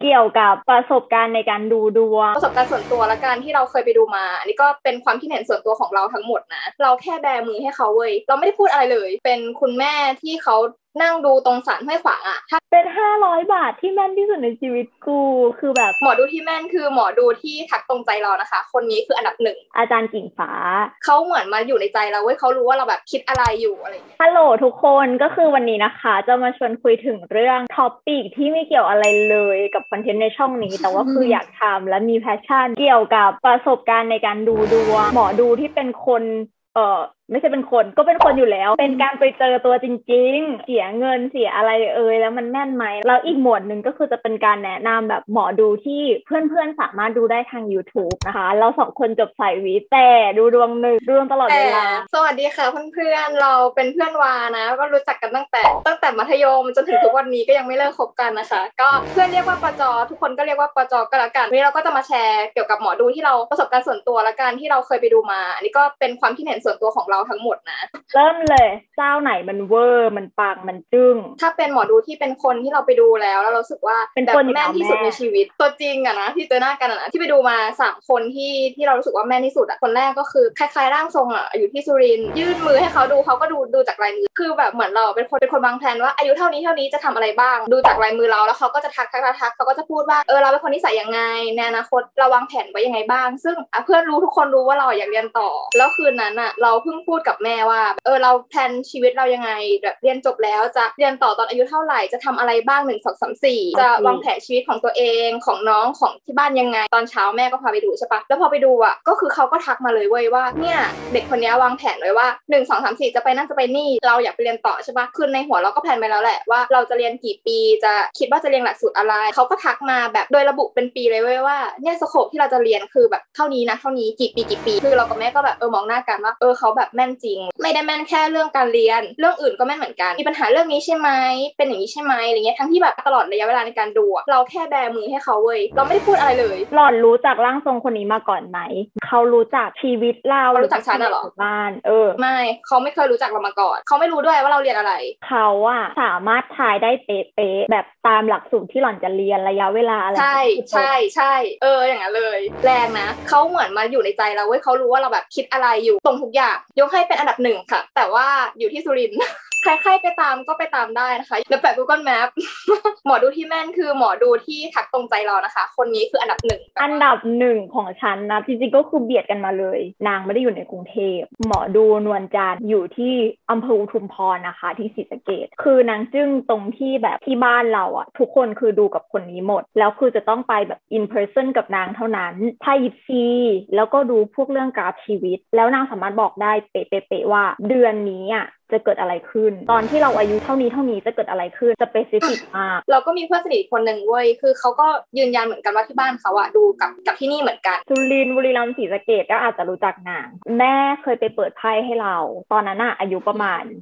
เกี่ยวกับประสบการณ์ในการดูดวงประสบการณ์ส่วนตัวและการที่เราเคยไปดูมาอันนี้ก็เป็นความคิดเห็นส่วนตัวของเราทั้งหมดนะเราแค่แบมือให้เขาเว้ยเราไม่ได้พูดอะไรเลยเป็นคุณแม่ที่เขานั่งดูตรงศาลห้วยขวางอ่ะเป็น500 บาทที่แม่นที่สุดในชีวิตกูคือแบบหมอดูที่แม่นคือหมอดูที่ทักตรงใจเรานะคะคนนี้คืออันดับหนึ่งอาจารย์กิ่งฟ้าเขาเหมือนมาอยู่ในใจเราเว้ยเขารู้ว่าเราแบบคิดอะไรอยู่อะไรฮัลโหลทุกคนก็คือวันนี้นะคะจะมาชวนคุยถึงเรื่องท็อปปิกที่ไม่เกี่ยวอะไรเลยกับคอนเทนต์ในช่องนี้แต่ว่าคืออยากทำและมีแพชชั่นเกี่ยวกับประสบการณ์ในการดูดวงหมอดูที่เป็นคนไม่ใช่เป็นคนก็เป็นคนอยู่แล้วเป็นการไปเจอตัวจริงๆเสียเงินเสียอะไรแล้วมันแม่นไหมแล้วอีกหมวดหนึ่งก็คือจะเป็นการแนะนำแบบหมอดูที่เพื่อนๆสามารถดูได้ทาง YouTube นะคะเราสองคนจบสายวิทย์แต่ดูดวงตลอดเวลาสวัสดีค่ะเพื่อนๆเราเป็นเพื่อนวานะก็รู้จักกันตั้งแต่มัธยมจนถึงทุกวันนี้ก็ยังไม่เลิกคบกันนะคะก็เพื่อนเรียกว่าปจทุกคนก็เรียกว่าปจก็แล้วกันวันนี้เราก็จะมาแชร์เกี่ยวกับหมอดูที่เราประสบการณ์ส่วนตัวและการที่เราเคยไปดูมาอันนี้ก็เป็นความคิดเห็นส่วนตัวของเราทั้งหมดนะเริ่มเลยเจ้าไหนมันเวอร์มันปังมันจึ้งถ้าเป็นหมอดูที่เป็นคนที่เราไปดูแล้วเรารู้สึกว่าเป็นคนแม่นที่สุดในชีวิตตัวจริงอะนะที่เจอหน้ากันอะนะที่ไปดูมา3คนที่เรารู้สึกว่าแม่นที่สุดอะคนแรกก็คือคล้ายๆร่างทรงอะอยู่ที่สุรินทร์ยื่นมือให้เขาดูเขาก็ดูจากลายมือคือแบบเหมือนเราเป็นคนวางแผนว่าอายุเท่านี้จะทำอะไรบ้างดูจากลายมือเราแล้วเขาก็จะทักเขาก็จะพูดว่าเราเป็นคนนิสัยยังไงในอนาคตเราวางแผนไว้ยังไงบ้างซึ่งเพื่อนรู้ทุกคนรู้ว่าเราอยากเรียนต่อแล้วคืนนั้นอะเราเพิ่งพูดกับแม่ว่าเราแพลนชีวิตเรายังไงแบบเรียนจบแล้วจะเรียนต่อตอนอายุเท่าไหร่จะทำอะไรบ้าง1 2 3 4จะวางแผนชีวิตของตัวเองของน้องของที่บ้านยังไงตอนเช้าแม่ก็พาไปดูใช่ปะแล้วพอไปดูอ่ะก็คือเขาก็ทักมาเลยเว้ยว่าเนี่ยเด็กคนนี้วางแผนไว้ว่า1 2 3 4จะไปนั่นจะไปนี่เราอยากไปเรียนต่อใช่ปะคือในหัวเราก็แพลนไปแล้วแหละว่าเราจะเรียนกี่ปีจะคิดว่าจะเรียนหลักสูตรอะไรเขาก็ทักมาแบบโดยระบุเป็นปีเลยเว้ยว่าเนี่ยสโคปที่เราจะเรียนคือแบบเท่านี้นะเท่านี้กี่ปีคือเรากับแม่ก็แบบมองหน้ากันว่าเขาแบบแม่นจริงไม่ได้แม่นแค่เรื่องการเรียนเรื่องอื่นก็แม่นเหมือนกันมีปัญหาเรื่องนี้ใช่ไหมเป็นอย่างนี้ใช่ไหมอะไรเงี้ยทั้งที่แบบตลอดระยะเวลาในการดูเราแค่แบมือให้เขาเว้ยเราไม่ได้พูดอะไรเลยหล่อนรู้จักร่างทรงคนนี้มาก่อนไหมเขารู้จักชีวิตเรารู้จักฉันเหรอบ้านไม่เขาไม่เคยรู้จักเรามาก่อนเขาไม่รู้ด้วยว่าเราเรียนอะไรเขาอะสามารถทายได้เป๊ะแบบตามหลักสูตรที่หล่อนจะเรียนระยะเวลาอะไรใช่อย่างนั้นเลยแรงนะเขาเหมือนมาอยู่ในใจเราเว้ยเขารู้ว่าเราแบบคิดอะไรอยู่ตรงทุกอย่างยกให้เป็นอันดับ1ค่ะแต่ว่าอยู่ที่สุรินทร์ ใครๆไปตามก็ไปตามได้นะคะเดี๋ยวแปะ Google Map หมอดูที่แม่นคือหมอดูที่ทักตรงใจเรานะคะคนนี้คืออันดับ1 อันดับ1ของฉันนะจริงๆก็คือเบียดกันมาเลยนางไม่ได้อยู่ในกรุงเทพหมอดูนวลจันทร์อยู่ที่อำเภออุทุมพรนะคะที่ศรีสะเกษคือนางจึ้งตรงที่แบบที่บ้านเราอะทุกคนคือดูกับคนนี้หมดแล้วคือจะต้องไปแบบ in person กับนางเท่านั้นไพ่ยิปซีแล้วก็ดูพวกเรื่องกราฟชีวิตแล้วนางสามารถบอกได้เป๊ะๆว่าเดือนนี้อะจะเกิดอะไรขึ้นตอนที่เราอายุเท่านี้จะเกิดอะไรขึ้นสเปซิฟิกมากเราก็มีเพื่อนสนิทคนหนึ่งเว้ยคือเขาก็ยืนยันเหมือนกันว่าที่บ้านเขาอะดูกับที่นี่เหมือนกันสุรินทร์บุรีรัมย์ศรีสะเกษก็อาจจะรู้จักนางแม่เคยไปเปิดไพ่ให้เราตอนนั้นอะอายุประมาณ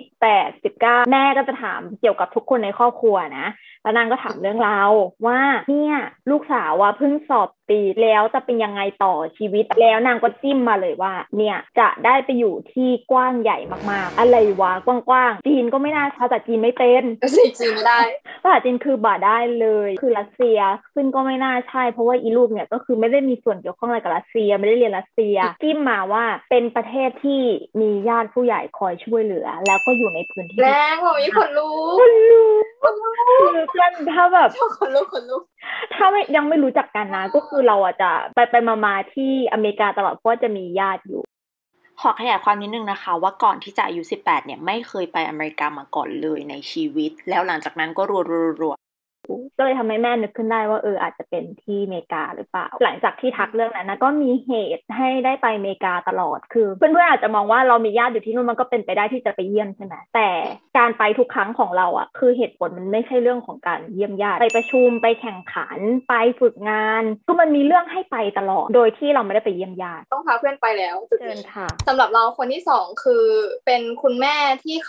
18 19แม่ก็จะถามเกี่ยวกับทุกคนในครอบครัวนะแล้วนางก็ถามเรื่องเราว่าเนี่ยลูกสาวว่าเพิ่งสอบติดแล้วจะเป็นยังไงต่อชีวิตแล้วนางก็จิ้มมาเลยว่าเนี่ยจะได้ไปอยู่ที่กว้างใหญ่มากๆอะไรวะกว้างๆจีนก็ไม่น่าภาษาจีนไม่เป็นจีนไม่ได้ภาษาจีนคือบ่ได้เลยคือรัสเซียซึ่งก็ไม่น่าใช่เพราะว่าอีลูกเนี่ยก็คือไม่ได้มีส่วนเกี่ยวข้องอะไรกับรัสเซียไม่ได้เรียนรัสเซียจิ้มมาว่าเป็นประเทศที่มีญาติผู้ใหญ่คอยช่วยเหลือแล้วก็อยู่ในพื้นที่แรงผมมีคนรู้คือกันถ้าแบบคนรู้ถ้ายังไม่รู้จักกันนะก็คือเราอาจจะไปมาที่อเมริกาตลอดเพราะจะมีญาติอยู่ขอขยายความนิดนึงนะคะว่าก่อนที่จะอายุ18เนี่ยไม่เคยไปอเมริกามาก่อนเลยในชีวิตแล้วหลังจากนั้นก็รัวก็เลยทำให้แม่นึกขึ้นได้ว่าอาจจะเป็นที่อเมริกาหรือเปล่าหลังจากที่ทักเรื่องนั้นนะก็มีเหตุให้ได้ไปอเมริกาตลอดคือเพื่อนๆอาจจะมองว่าเรามีญาติอยู่ที่นู่นมันก็เป็นไปได้ที่จะไปเยี่ยมใช่ไหมแต่การไปทุกครั้งของเราอ่ะคือเหตุผลมันไม่ใช่เรื่องของการเยี่ยมญาติไปประชุมไปแข่งขันไปฝึกงานก็มันมีเรื่องให้ไปตลอดโดยที่เราไม่ได้ไปเยี่ยมญาติต้องพาเพื่อนไปแล้วเชิญค่ะสำหรับเราคนที่2คือเป็นคุณแม่ที่เขา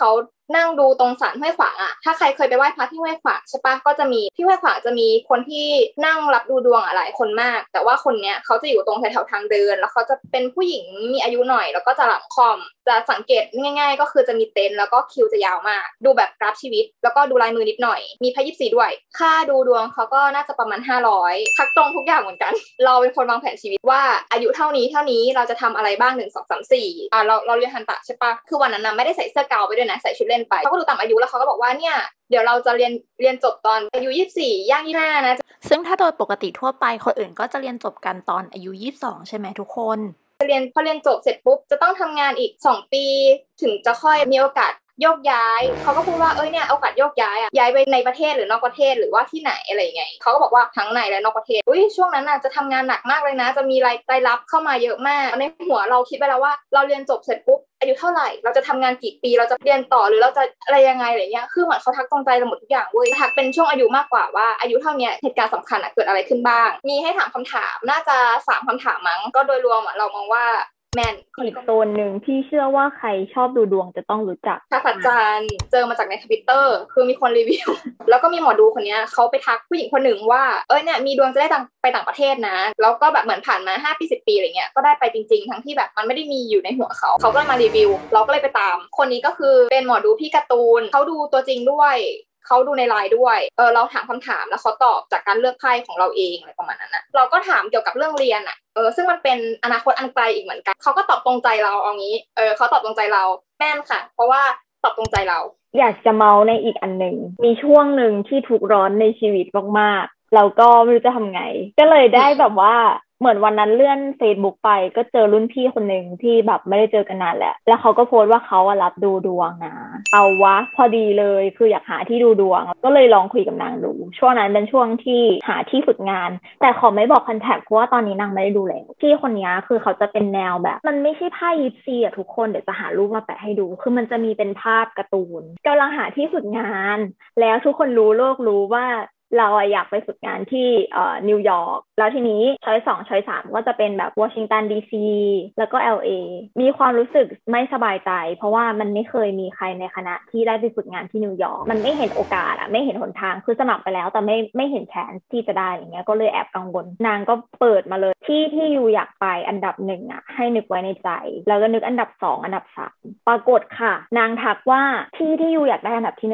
นั่งดูตรงศาลห้วยขวางอะถ้าใครเคยไปไหว้พระที่ห้วยขวางใช่ปะก็จะมีที่ห้วยขวางจะมีคนที่นั่งรับดูดวงหลายคนมากแต่ว่าคนเนี้ยเขาจะอยู่ตรงแถวๆทางเดินแล้วเขาจะเป็นผู้หญิงมีอายุหน่อยแล้วก็จะหลังคอมจะสังเกตง่ายๆก็คือจะมีเต็นท์แล้วก็คิวจะยาวมากดูแบบกราฟชีวิตแล้วก็ดูลายมือนิดหน่อยมีไพ่24ด้วยค่าดูดวงเขาก็น่าจะประมาณ500ทักตรงทุกอย่างเหมือนกันเราเป็นคนวางแผนชีวิตว่าอายุเท่านี้เราจะทำอะไรบ้าง1 2 3 4เราเรียนทันตะใช่ปะคือวันนั้นนะไม่ได้ใส่เสื้อกาวไปด้วยนะใส่ชุดเล่นไปเขาก็ดูตามอายุแล้วเขาก็บอกว่าเนี่ยเดี๋ยวเราจะเรียนจบตอนอายุ24ย่าง25นะซึ่งถ้าโดยปกติทั่วไปคนอื่นก็จะเรียนจบกันตอนอายุ22ใช่ไหมทุกคนพอเรียนจบเสร็จปุ๊บจะต้องทำงานอีก2 ปีถึงจะค่อยมีโอกาสโยกย้ายเขาก็พูดว่าเนี่ยโอกาสโยกย้ายย้ายไปในประเทศหรือนอกประเทศหรือว่าที่ไหนอะไรไงเขาก็บอกว่าทั้งในและนอกประเทศช่วงนั้นจะทำงานหนักมากเลยนะจะมีรายรับเข้ามาเยอะมากในหัวเราคิดไปแล้วว่าเราเรียนจบเสร็จปุ๊บอายุเท่าไหร่เราจะทำงานกี่ปีเราจะเรียนต่อหรือเราจะอะไรยังไงอะไรเงี้ยคือเหมือนเขาทักตรงใจเราหมดทุกอย่างเว้ยทักเป็นช่วงอายุมากกว่าว่าอายุเท่านี้เหตุการณ์สำคัญเกิดอะไรขึ้นบ้างมีให้ถามคำถามน่าจะ3 คำถามมั้งก็โดยรวมเรามองว่าแมนอีกโซนหนึ่งที่เชื่อว่าใครชอบดูดวงจะต้องรู้จักพระสัจจารย์เจอมาจากใน Twitter คือมีคนรีวิว แล้วก็มีหมอดูคนนี้เขาไปทักผู้หญิงคนหนึ่งว่าเนี่ยมีดวงจะได้ไปต่างประเทศนะแล้วก็แบบเหมือนผ่านมา5 ปี10 ปีอะไรเงี้ยก็ได้ไปจริงๆทั้งที่แบบมันไม่ได้มีอยู่ในหัวเขาก็เลยมารีวิวเราก็เลยไปตามคนนี้ก็คือเป็นหมอดูพี่การ์ตูนเขาดูตัวจริงด้วยเขาดูในไลน์ด้วยเราถามคำถามแล้วเขาตอบจากการเลือกไพ่ของเราเองอะไรประมาณนั้นนะเราก็ถามเกี่ยวกับเรื่องเรียนซึ่งมันเป็นอนาคตอันไกลอีกเหมือนกันเขาก็ตอบตรงใจเราเอางี้เขาตอบตรงใจเราแม่นค่ะเพราะว่าตอบตรงใจเราอยากจะเมาในอีกอันหนึ่งมีช่วงหนึ่งที่ทุกข์ร้อนในชีวิตมากๆเราก็ไม่รู้จะทำไงก็เลยได้แบบว่าเหมือนวันนั้นเลื่อน Facebook ไปก็เจอรุ่นพี่คนหนึ่งที่แบบไม่ได้เจอกันนานแล้วเขาก็โพสต์ว่าเขารับดูดวงนะเอาวะพอดีเลยคืออยากหาที่ดูดวงก็เลยลองคุยกับนางดูช่วงนั้นเป็นช่วงที่หาที่ฝึกงานแต่ขอไม่บอกคอนแทคเพราะว่าตอนนี้นางไม่ได้ดูแล้วพี่คนนี้คือเขาจะเป็นแนวแบบมันไม่ใช่ไพ่ยิปซีทุกคนเดี๋ยวจะหารูปมาแปะให้ดูคือมันจะมีเป็นภาพการ์ตูนกำลังหาที่ฝึกงานแล้วทุกคนรู้โลกรู้ว่าเราอยากไปฝึกงานที่นิวยอร์กแล้วทีนี้ช้อย2ช้อย3ก็จะเป็นแบบวอชิงตันดีซีแล้วก็ LA มีความรู้สึกไม่สบายใจเพราะว่ามันไม่เคยมีใครในคณะที่ได้ไปฝึกงานที่นิวยอร์กมันไม่เห็นโอกาสไม่เห็นหนทางคือสมัครไปแล้วแต่ไม่เห็นแชนส์ที่จะได้อย่างเงี้ยก็เลยแอบกังวลนางก็เปิดมาเลยที่อยู่อยากไปอันดับ1ให้นึกไว้ในใจแล้วก็นึกอันดับ2อันดับ3ปรากฏค่ะนางทักว่าที่อยู่อยากได้อันดับที่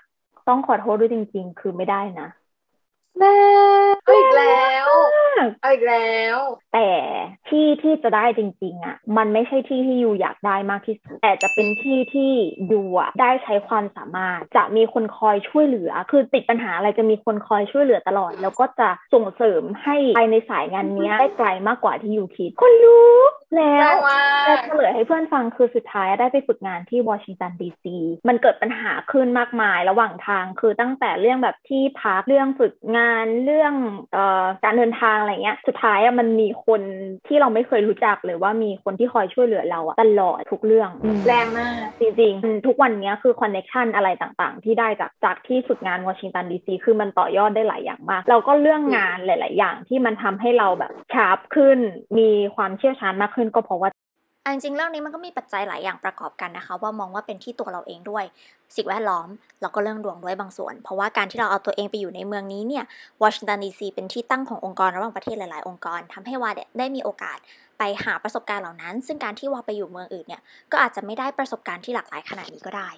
1ต้องขอโทษด้วยจริงๆคือไม่ได้นะเอาอีกแล้วแต่ที่จะได้จริงๆมันไม่ใช่ที่ยูอยากได้มากที่สุดแต่จะเป็นที่ยูได้ใช้ความสามารถจะมีคนคอยช่วยเหลือคือติดปัญหาอะไรจะมีคนคอยช่วยเหลือตลอดแล้วก็จะส่งเสริมให้ไปในสายงานนี้ได้ไกลมากกว่าที่ยูคิดคนรู้แล้วเฉลยให้เพื่อนฟังคือสุดท้ายได้ไปฝึกงานที่วอชิงตันดีซีมันเกิดปัญหาขึ้นมากมายระหว่างทางคือตั้งแต่เรื่องแบบที่พักเรื่องฝึกงานเรื่องการเดินทางอะไรเงี้ยสุดท้ายมันมีคนที่เราไม่เคยรู้จักหรือว่ามีคนที่คอยช่วยเหลือเราตลอดทุกเรื่องแรงมากจริงๆทุกวันนี้คือคอนเนคชันอะไรต่างๆที่ได้จากที่ฝึกงานวอชิงตันดีซีคือมันต่อยอดได้หลายอย่างมากเราก็เรื่องงานหลายๆอย่างที่มันทำให้เราแบบชาร์ปขึ้นมีความเชี่ยวชาญมากขึ้นก็เพราะว่าจริงๆเรื่องนี้มันก็มีปัจจัยหลายอย่างประกอบกันนะคะว่ามองว่าเป็นที่ตัวเราเองด้วยสิ่งแวดล้อมแล้วก็เรื่องดวงด้วยบางส่วนเพราะว่าการที่เราเอาตัวเองไปอยู่ในเมืองนี้เนี่ยวอชิงตันดีซีเป็นที่ตั้งขององค์กรระหว่างประเทศหลายๆองค์กรทำให้วาได้มีโอกาสไปหาประสบการณ์เหล่านั้นซึ่งการที่วาไปอยู่เมืองอื่นเนี่ยก็อาจจะไม่ได้ประสบการณ์ที่หลากหลายขนาดนี้ก็ได้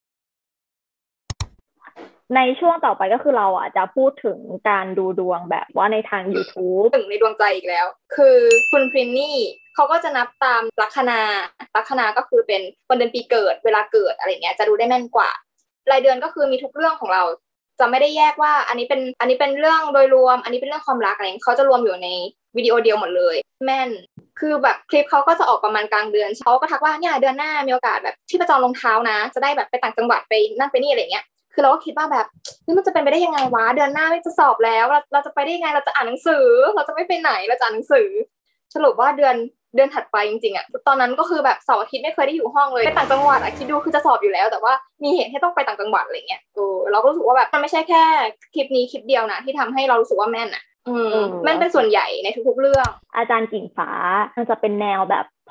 ในช่วงต่อไปก็คือเราจะพูดถึงการดูดวงแบบว่าในทาง YouTube ถึงในดวงใจอีกแล้วคือคุณพรินนี่เขาก็จะนับตามลัคนาก็คือเป็นวันเดือนปีเกิดเวลาเกิดอะไรเงี้ยจะดูได้แม่นกว่ารายเดือนก็คือมีทุกเรื่องของเราจะไม่ได้แยกว่าอันนี้เป็นเรื่องโดยรวมอันนี้เป็นเรื่องความรักอะไรเขาจะรวมอยู่ในวิดีโอเดียวหมดเลยแม่นคือแบบคลิปเขาก็จะออกประมาณกลางเดือนเขาก็ทักว่าเนี่ยเดือนหน้ามีโอกาสแบบที่ประจองรองเท้านะจะได้แบบไปต่างจังหวัดไปนั่นไปนี่อะไรเงี้ยคือเราก็คิดว่าแบบนี่มันจะเป็นไปได้ยังไงวะเดือนหน้าไม่จะสอบแล้วเราจะไปได้ยังไงเราจะอ่านหนังสือเราจะไม่ไปไหนเราจะอ่านหนังสือสรุปว่าเดือนถัดไปจริงๆตอนนั้นก็คือแบบเสาร์อาทิตย์ไม่เคยได้อยู่ห้องเลยไปต่างจังหวัดคิดดูคือจะสอบอยู่แล้วแต่ว่ามีเหตุให้ต้องไปต่างจังหวัดอะไรเงี้ยเราก็รู้สึกว่าแบบมันไม่ใช่แค่คลิปนี้คลิปเดียวนะที่ทำให้เรารู้สึกว่าแม่นแม่นเป็นส่วนใหญ่ในทุกๆเรื่องอาจารย์กิ่งฟ้ามันจะเป็นแนวแบบพ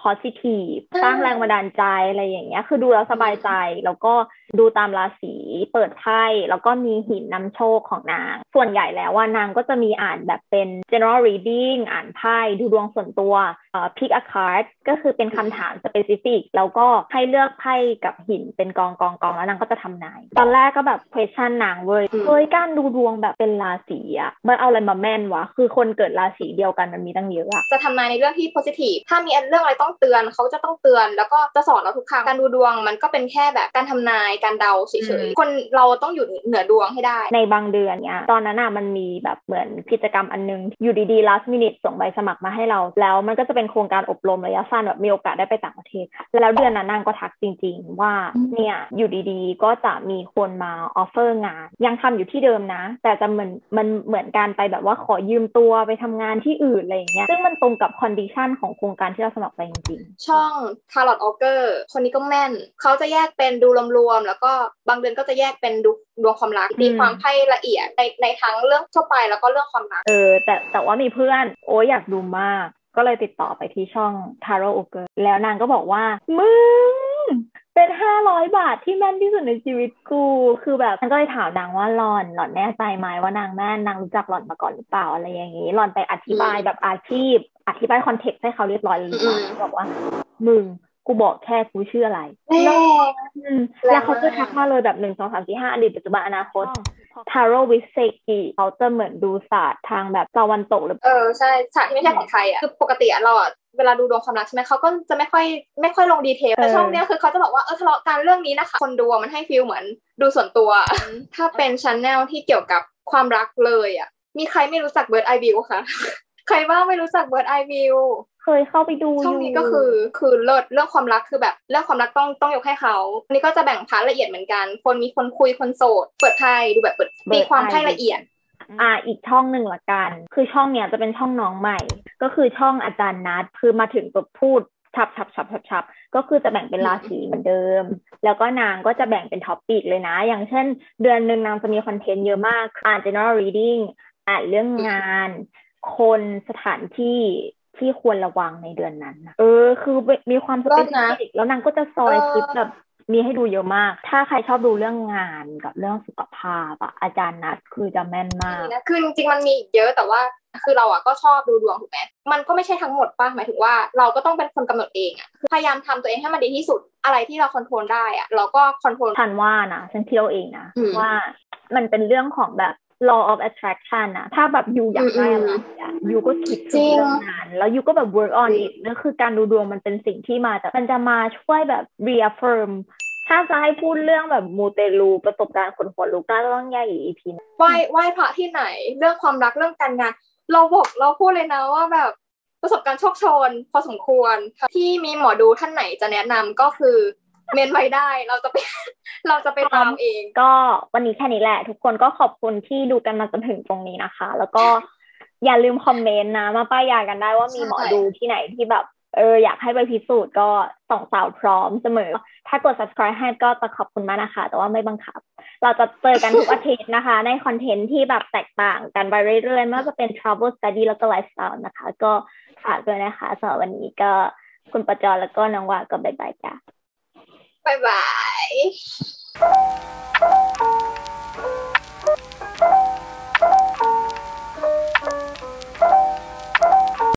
positive สร้างแรงบันดาลใจอะไรอย่างเงี้ยคือดูแล้วสบายใจแล้วก็ดูตามราศีเปิดไพ่แล้วก็มีหินนำโชคของนางส่วนใหญ่แล้วว่านางก็จะมีอ่านแบบเป็น general reading อ่านไพ่ดูดวงส่วนตัวpick a card ก็คือเป็นคำถาม specific แล้วก็ให้เลือกไพ่กับหินเป็นกองแล้วนางก็จะทำนายตอนแรกก็แบบ question นางเว้ยการดูดวงแบบเป็นราศีอ่ะมันเอาอะไรมาแม่นวะคือคนเกิดราศีเดียวกันมันมีตั้งเยอะอะจะทำนายในเรื่องที่ positive ถ้ามีเรื่องอะไรต้องเตือนเขาจะต้องเตือนแล้วก็จะสอนเราทุกครั้งการดูดวงมันก็เป็นแค่แบบการทำนายการเดาเฉยๆคนเราต้องอยู่เหนือดวงให้ได้ในบางเดือนเนี้ยตอนนั้นมันมีแบบเหมือนกิจกรรมอันนึงอยู่ดีๆ last minute ส่งใบสมัครมาให้เราแล้วมันก็จะเป็นโครงการอบรมระยะสั้นแบบมีโอกาสได้ไปต่างประเทศแล้วเดือนนั้นนางก็ทักจริงๆว่าเนี่ยอยู่ดีๆก็จะมีคนมาออฟเฟอร์งานยังทำอยู่ที่เดิมนะแต่จะเหมือนการไปแบบว่าขอยืมตัวไปทำงานที่อื่นอะไรอย่างเงี้ยซึ่งมันตรงกับคอนดิชันของโครงการที่เราสมัครไปจริงๆช่อง Tarot Ogre คนนี้ก็แม่นเขาจะแยกเป็นดูรวมๆแล้วก็บางเดือนก็จะแยกเป็นดูดวงความรักตีความไพ่ละเอียดในทั้งเรื่องทั่วไปแล้วก็เรื่องความรักแต่ว่ามีเพื่อนโอ้ยอยากดูมากก็เลยติดต่อไปที่ช่อง Tarot Ogre แล้วนางก็บอกว่ามึงเป็น500 บาทที่แม่นที่สุดในชีวิตกูคือแบบฉันก็เลยถามนางว่าหล่อนแน่ใจไหมว่านางแม่นนางรู้จักหล่อนมาก่อนหรือเปล่าอะไรอย่างงี้หล่อนไปอธิบายแบบอาชีพอธิบายคอนเทกต์ให้เขาเรียบร้อยเลยบอกว่ามึงกูบอกแค่กูชื่ออะไรแล้วเขาก็ทักมาเลยแบบ1 2 3 4 5อดีตปัจจุบันอนาคตทาโร่วิเซกิเขาจะเหมือนดูศาสตร์ทางแบบตะวันตกหรือใช่ศาสตร์ที่ไม่ใช่ของไทยคือปกติเราเวลาดูดวงความรักใช่ไหมเขาก็จะไม่ค่อยลงดีเทลแต่ช่องเนี้ยคือเขาจะบอกว่าทะเลาะกันเรื่องนี้นะคะคนดูมันให้ฟีลเหมือนดูส่วนตัวถ้าเป็นชาแนลที่เกี่ยวกับความรักเลยมีใครไม่รู้จักเบิร์ดไอวิวคะใครบ้างไม่รู้จักเบิร์ดไอวิวเคยเข้าไปดูช่องนี้ก็คือเลิศเรื่องความรักคือแบบเรื่องความรักต้องยกให้เขาอันนี้ก็จะแบ่งพาร์ทละเอียดเหมือนกันคนมีคนคุยคนโสดเปิดไพ่ดูแบบเปิดตีความไพ่ละเอียดอีกช่องหนึ่งละกันคือช่องเนี้ยจะเป็นช่องน้องใหม่ก็คือช่องอาจารย์นัทคือมาถึงก็พูดฉับก็คือจะแบ่งเป็นราศีเหมือนเดิมแล้วก็นางก็จะแบ่งเป็นท็อปปิกเลยนะอย่างเช่นเดือนนึงนางจะมีคอนเทนต์เยอะมากอ่าน general reading อ่านเรื่องงานคนสถานที่ควรระวังในเดือนนั้นคือมีความสเปซิฟิกแล้วนางก็จะซอยคลิปแบบมีให้ดูเยอะมากถ้าใครชอบดูเรื่องงานกับเรื่องสุขภาพอาจารย์นัทคือจะแม่นมากคือจริงๆมันมีเยอะแต่ว่าคือเราก็ชอบดูดวงถูกไหมมันก็ไม่ใช่ทั้งหมดป่ะหมายถึงว่าเราก็ต้องเป็นคนกำหนดเองคือพยายามทำตัวเองให้มันดีที่สุดอะไรที่เราคอนโทรลได้เราก็คอนโทรลฉันว่านะฉันเที่ยวเองนะว่ามันเป็นเรื่องของแบบ law of attraction ถ้าแบบยูอยากได้อะไรยูก็คิดถึงเรื่องนั้นแล้วยูก็แบบ work on it นั่นคือการดูดวงมันเป็นสิ่งที่มันจะมาช่วยแบบ reaffirm ถ้าจะให้พูดเรื่องแบบมูเตลูประสบการณ์คนหัวลุกน่าจะต้องแยกอีก EP นึงไหว้พระที่ไหนเรื่องความรักเรื่องการงานเราพูดเลยนะว่าแบบประสบการณ์โชคโชนพอสมควรที่มีหมอดูท่านไหนจะแนะนำก็คือเมนไว้ได้เราจะไปตามเองก็วันนี้แค่นี้แหละทุกคนก็ขอบคุณที่ดูกันมาจนถึงตรงนี้นะคะแล้วก็อย่าลืมคอมเมนต์นะมาป้ายยากันได้ว่ามีหมอดูที่ไหนที่แบบอยากให้ไปพิสูจน์ก็ส่องสาวพร้อมเสมอถ้ากด subscribe ให้ก็จะขอบคุณมากนะคะแต่ว่าไม่บังคับเราจะเจอกันทุกอาทิตย์นะคะในคอนเทนต์ที่แบบแตกต่างกันไปเรื่อยๆไม่ว่าจะเป็น travel study แล้วก็ lifestyle นะคะก็ฝากด้วยนะคะสำหรับวันนี้ก็คุณประจรแล้วก็น้องวาก็บ๊ายบายจ้ะบ๊ายบาย